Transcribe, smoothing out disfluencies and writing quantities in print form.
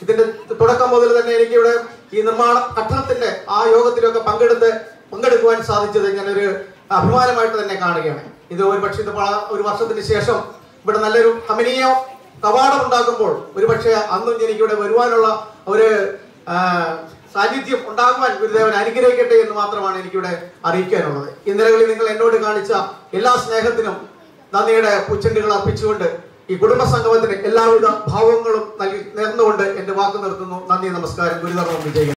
ഇതിന്റെ തുടക്കം മുതൽ തന്നെ എനിക്കിവിടെ ഈ നിർമ്മാണ ഘട്ടത്തിന്റെ ആ യോഗത്തിലൊക്കെ പങ്കെടുക്കുവാൻ സാധിച്ചത് ഞാനൊരു അഭിമാനമായിട്ട് തന്നെ കാണുകയാണ്. ഇത് ഒരുപക്ഷെ ഇത് ഒരു വർഷത്തിന് ശേഷം ഇവിടെ നല്ലൊരു കമനീയ കവാടം ഉണ്ടാക്കുമ്പോൾ ഒരുപക്ഷെ അന്നും എനിക്കിവിടെ വരുവാനുള്ള ഒരു സാന്നിധ്യം ഉണ്ടാകുവാൻ ഗുരുദേവൻ അനുഗ്രഹിക്കട്ടെ എന്ന് മാത്രമാണ് എനിക്കിവിടെ അറിയിക്കാനുള്ളത്. ഇന്നലകളിൽ നിങ്ങൾ എന്നോട് കാണിച്ച എല്ലാ സ്നേഹത്തിനും നന്ദിയുടെ പുച്ചണ്ടുകൾ അർപ്പിച്ചുകൊണ്ട് ഈ കുടുംബ സംഗമത്തിന് എല്ലാവിധ ഭാവങ്ങളും നേർന്നുകൊണ്ട് എന്റെ വാക്ക് നിർത്തുന്നു. നന്ദി, നമസ്കാരം. ഗുരുധർമ്മം വിജയം.